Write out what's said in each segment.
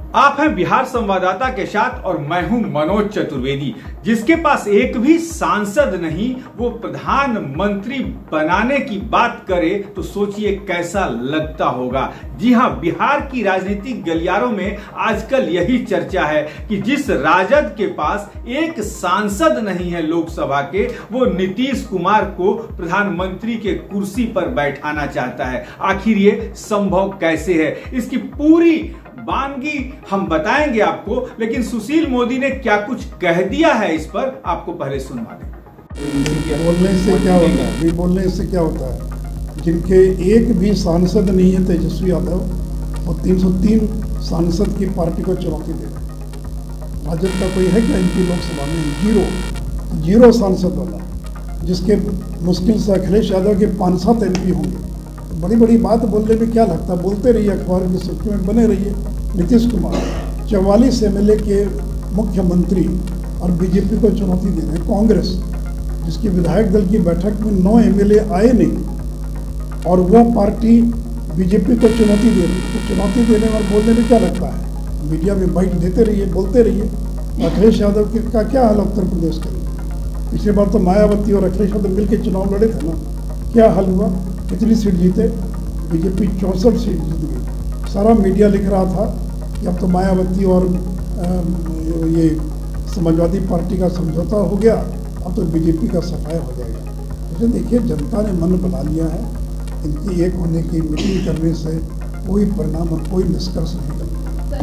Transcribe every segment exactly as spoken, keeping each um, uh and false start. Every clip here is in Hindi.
आप हैं बिहार संवाददाता के साथ और मैं हूं मनोज चतुर्वेदी। जिसके पास एक भी सांसद नहीं वो प्रधानमंत्री बनाने की बात करे तो सोचिए कैसा लगता होगा। जी हां, बिहार की राजनीतिक गलियारों में आजकल यही चर्चा है कि जिस राजद के पास एक सांसद नहीं है लोकसभा के, वो नीतीश कुमार को प्रधानमंत्री के कुर्सी पर बैठाना चाहता है। आखिर ये संभव कैसे है, इसकी पूरी वानगी हम बताएंगे आपको, लेकिन सुशील मोदी ने क्या कुछ कह दिया है इस पर आपको पहले सुनवा दें। बोलने से क्या होता है, बोलने से क्या होता है, जिनके एक भी सांसद नहीं है तेजस्वी यादव, वो तीन सौ तीन सांसद की पार्टी को चुनौती दे रहे। राजद का कोई है क्या इनकी लोकसभा में? जीरो जीरो सांसद वाला, जिसके मुश्किल से अखिलेश यादव के पाँच सात एम पी होंगे। बड़ी बड़ी बात बोलने में क्या लगता है, बोलते रहिए, अखबार की सुर्खियों में बने रहिए। नीतीश कुमार चौवालीस एम एल ए के मुख्यमंत्री और बीजेपी को चुनौती दे रहे हैं। कांग्रेस जिसकी विधायक दल की बैठक में नौ एम एल ए आए नहीं और वो पार्टी बीजेपी को चुनौती दे रही है, तो चुनौती देने और बोलने में क्या लगता है? मीडिया में बाइट देते रहिए, बोलते रहिए। अखिलेश यादव के का क्या हाल उत्तर प्रदेश का? पिछली बार तो मायावती और अखिलेश यादव मिलकर चुनाव लड़े थे ना, क्या हाल हुआ? कितनी सीट जीते? बीजेपी चौंसठ सीट जीत गई। सारा मीडिया लिख रहा था कि अब तो मायावती और ये समाजवादी पार्टी का समझौता हो गया, अब तो बीजेपी का सफाया हो जाएगा। तो देखिए, जनता ने मन बना लिया है। इनकी एक होने की मीटिंग करने से कोई परिणाम और कोई निष्कर्ष नहीं निकलता।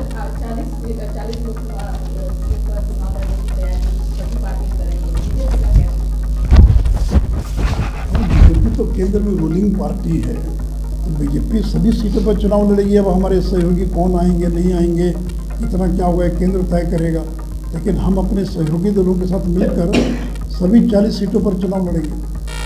बीजेपी तो केंद्र में रूलिंग पार्टी है, तो बीजेपी सभी सीटों पर चुनाव लड़ेगी। अब हमारे सहयोगी कौन आएंगे नहीं आएंगे, इतना क्या होगा, केंद्र तय करेगा। लेकिन हम अपने सहयोगी दलों के साथ मिलकर सभी चालीस सीटों पर चुनाव लड़ेंगे।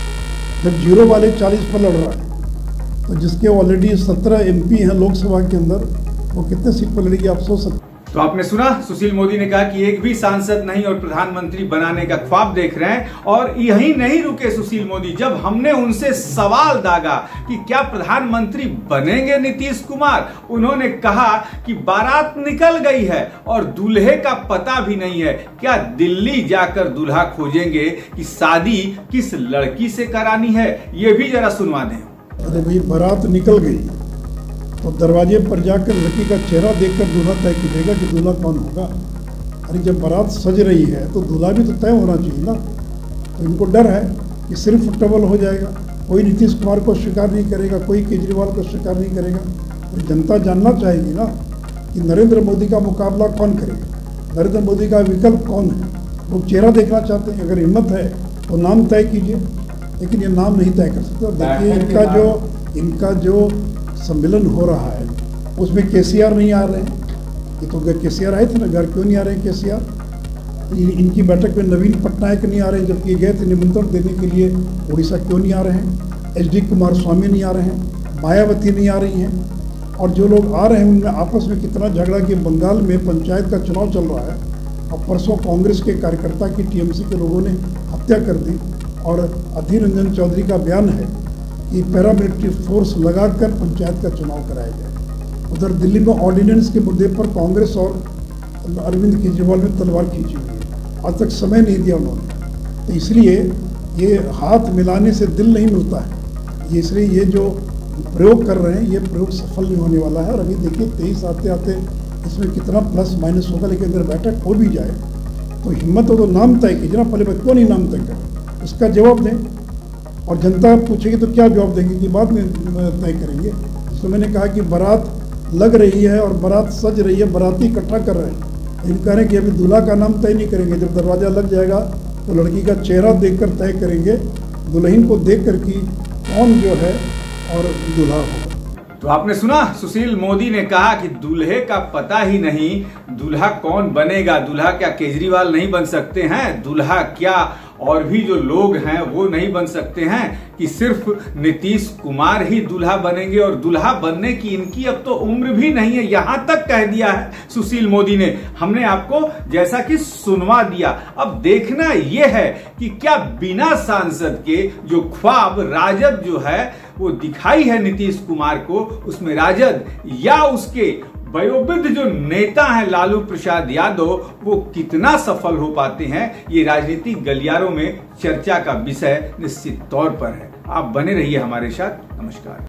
जब जीरो वाले चालीस पर लड़ रहा है, तो जिसके ऑलरेडी सत्रह एम पी हैं लोकसभा के अंदर, वो कितने सीट पर लड़ेगी आप सोच सकते। तो आपने सुना, सुशील मोदी ने कहा कि एक भी सांसद नहीं और प्रधानमंत्री बनाने का ख्वाब देख रहे हैं। और यही नहीं रुके सुशील मोदी, जब हमने उनसे सवाल दागा कि क्या प्रधानमंत्री बनेंगे नीतीश कुमार, उन्होंने कहा कि बारात निकल गई है और दूल्हे का पता भी नहीं है। क्या दिल्ली जाकर दूल्हा खोजेंगे कि शादी किस लड़की से करानी है? ये भी जरा सुनवा दें। अरे भाई, बारात निकल गई तो दरवाजे पर जाकर लड़की का चेहरा देखकर दूल्हा तय कीजिएगा कि दूल्हा कौन होगा। अरे जब बारात सज रही है तो दूल्हा भी तो तय होना चाहिए ना। तो इनको डर है कि सिर्फ ट्रबल हो जाएगा, कोई नीतीश कुमार को स्वीकार नहीं करेगा, कोई केजरीवाल को स्वीकार नहीं करेगा। तो जनता जानना चाहेगी ना कि नरेंद्र मोदी का मुकाबला कौन करेगा, नरेंद्र मोदी का विकल्प कौन है। लोग चेहरा देखना चाहते हैं। अगर हिम्मत है तो नाम तय कीजिए, लेकिन ये नाम नहीं तय कर सकते। देखिए, इनका जो इनका जो सम्मेलन हो रहा है उसमें केसीआर नहीं आ रहे हैं। ये तो केसीआर आए थे ना, घर क्यों नहीं आ रहे हैं केसीआर? इनकी बैठक में नवीन पटनायक नहीं आ रहे हैं, जबकि गए थे निमंत्रण देने के लिए। उड़ीसा क्यों नहीं आ रहे हैं? एच डी कुमार स्वामी नहीं आ रहे हैं, मायावती नहीं आ रही हैं। और जो लोग आ रहे हैं उनमें आपस में कितना झगड़ा कि बंगाल में पंचायत का चुनाव चल रहा है और परसों कांग्रेस के कार्यकर्ता की टीएमसी के लोगों ने हत्या कर दी। और अधीर रंजन चौधरी का बयान है कि पैरामिलिट्री फोर्स लगाकर पंचायत का चुनाव कराया जाए। उधर दिल्ली में ऑर्डिनेंस के मुद्दे पर कांग्रेस और अरविंद केजरीवाल ने तलवार खींची हुई है। आज तक समय नहीं दिया उन्होंने। तो इसलिए ये हाथ मिलाने से दिल नहीं मिलता है। ये इसलिए ये जो प्रयोग कर रहे हैं, ये प्रयोग सफल नहीं होने वाला है। और अभी देखिए, तेईस आते आते इसमें कितना प्लस माइनस होगा। लेकिन अगर बैठक हो भी जाए तो हिम्मत हो तो नाम तय कीजिए ना। पहले क्यों नहीं नाम तय करें, इसका जवाब दें। और जनता पूछेगी तो क्या जवाब देंगे कि बाद में तय करेंगे। तो मैंने कहा कि बारात लग रही है और बारात सज रही है, बाराती इकट्ठा कर रहे हैं। इन कह रहे हैं कि अभी दूल्हा का नाम तय नहीं करेंगे। जब दरवाज़ा लग जाएगा तो लड़की का चेहरा देखकर तय करेंगे, दुल्हन को देख कर कि कौन जो है और दूल्हा होगा। तो आपने सुना, सुशील मोदी ने कहा कि दूल्हे का पता ही नहीं, दूल्हा कौन बनेगा। दूल्हा क्या केजरीवाल नहीं बन सकते हैं? दूल्हा क्या और भी जो लोग हैं वो नहीं बन सकते हैं कि सिर्फ नीतीश कुमार ही दूल्हा बनेंगे? और दूल्हा बनने की इनकी अब तो उम्र भी नहीं है, यहां तक कह दिया है सुशील मोदी ने। हमने आपको जैसा कि सुनवा दिया। अब देखना यह है कि क्या बिना सांसद के जो ख्वाब राजद जो है वो दिखाई है नीतीश कुमार को, उसमें राजद या उसके वयोवृद्ध जो नेता हैं लालू प्रसाद यादव, वो कितना सफल हो पाते हैं, ये राजनीतिक गलियारों में चर्चा का विषय निश्चित तौर पर है। आप बने रहिए हमारे साथ। नमस्कार।